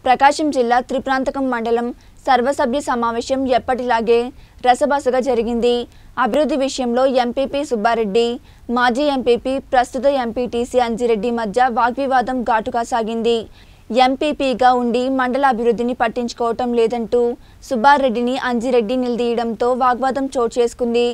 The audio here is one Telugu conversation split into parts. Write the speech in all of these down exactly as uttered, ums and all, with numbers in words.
ప్రకాశం జిల్లా త్రిప్రాంతకం మండలం సర్వసభ్య సమావేశం ఎప్పటిలాగే రసబసగా జరిగింది. అభివృద్ధి విషయంలో ఎంపీపీ సుబ్బారెడ్డి, మాజీ ఎంపీపీ ప్రస్తుత ఎంపీటీసీ అంజిరెడ్డి మధ్య వాగ్వివాదం ఘాటుగా సాగింది. ఎంపీపీగా ఉండి మండల అభివృద్ధిని పట్టించుకోవటం లేదంటూ సుబ్బారెడ్డిని అంజిరెడ్డి నిలదీయడంతో వాగ్వాదం చోటు చేసుకుంది.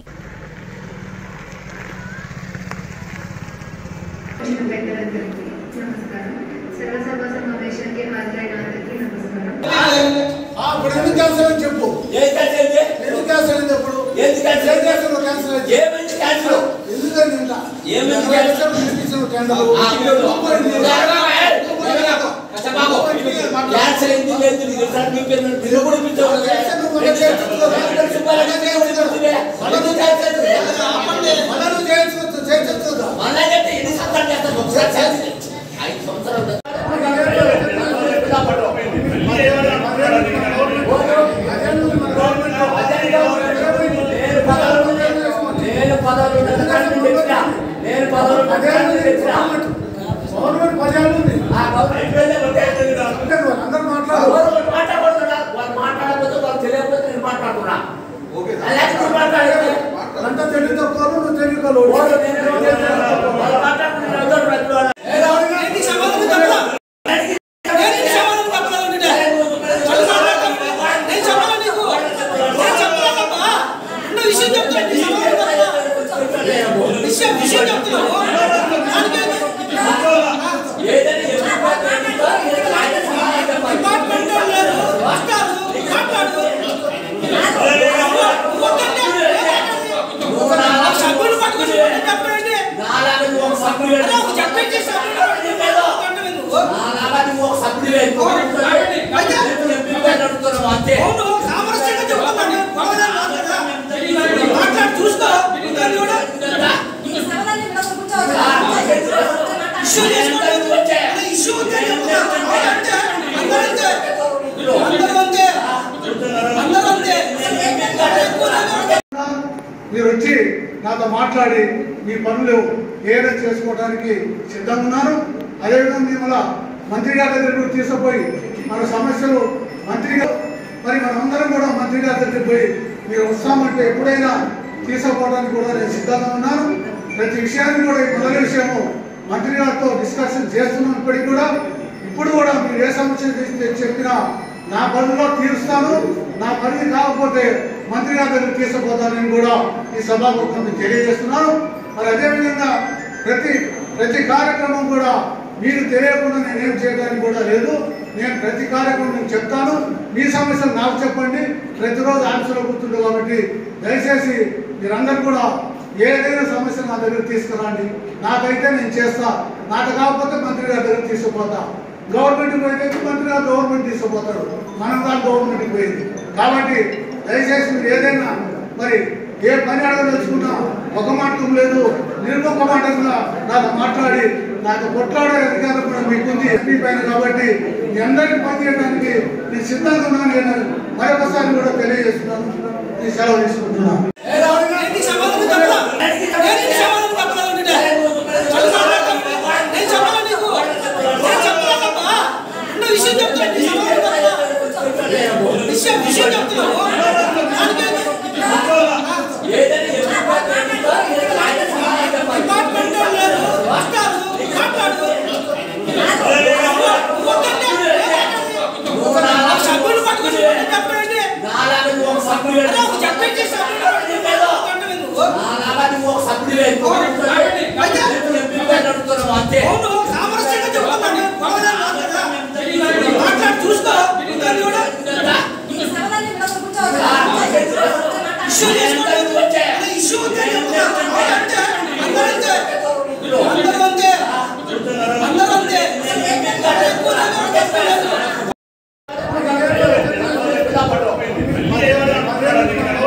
మీరు వచ్చి నాతో మాట్లాడి మీ పనులు ఏదైనా చేసుకోవడానికి సిద్ధంగా ఉన్నారు. అదేవిధంగా మిమ్మల్ని మంత్రి గారి దగ్గర తీసుకుపోయి మన సమస్యలు మంత్రిగా మరి మనమందరం కూడా మంత్రి గారి దగ్గరికి పోయి మీరు వస్తామంటే ఎప్పుడైనా తీసుకుపోవడానికి కూడా నేను సిద్ధంగా ఉన్నాను. ప్రతి విషయాన్ని కూడా ఈ మొదటి విషయము మంత్రి గారితో డిస్కషన్ చేస్తున్నప్పటికీ కూడా ఇప్పుడు కూడా మీరు ఏ సమస్య చెప్పినా నా పనిలో తీరుస్తాను. నా పని కాకపోతే మంత్రి గారి దగ్గర తీసుకుపోతానని కూడా ఈ సభాముఖంగా తెలియజేస్తున్నాను. మరి అదేవిధంగా ప్రతి ప్రతి కార్యక్రమం కూడా మీరు తెలియకుండా నేనేం చేయడానికి కూడా లేదు. నేను ప్రతి కార్యక్రమం నేను చెప్తాను. మీ సమస్యలు నాకు చెప్పండి. ప్రతిరోజు ఆఫీసులో కూర్చుంది కాబట్టి దయచేసి మీరందరూ కూడా ఏదైనా సమస్య నా దగ్గర తీసుకురండి. నాకైతే నేను చేస్తా. నాకు కాకపోతే మంత్రి గారి దగ్గర తీసుకుపోతా. గవర్నమెంట్కి పోయితే మంత్రి గారు గవర్నమెంట్ తీసుకుపోతారు. మనం కాదు గవర్నమెంట్కి పోయింది. కాబట్టి దయచేసి మీరు ఏదైనా మరి ఏ పని అడగదలుచుకున్నా ఒక మాటం లేదు, నిర్ముఖ మాటంగా నాకు మాట్లాడి నాకు కొట్లాడే అధికారం కూడా మీకుంది ఎంపీ పైన. కాబట్టి మీ అందరికీ పనిచేయడానికి నేను సిద్ధంగా ఉన్నాను. నేను మరొకసారి కూడా తెలియజేస్తున్నాను. నేను సెలవు తీసుకుంటున్నాను.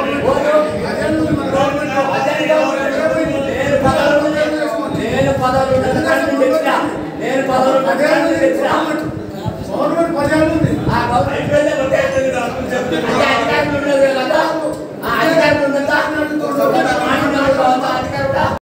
పదవులు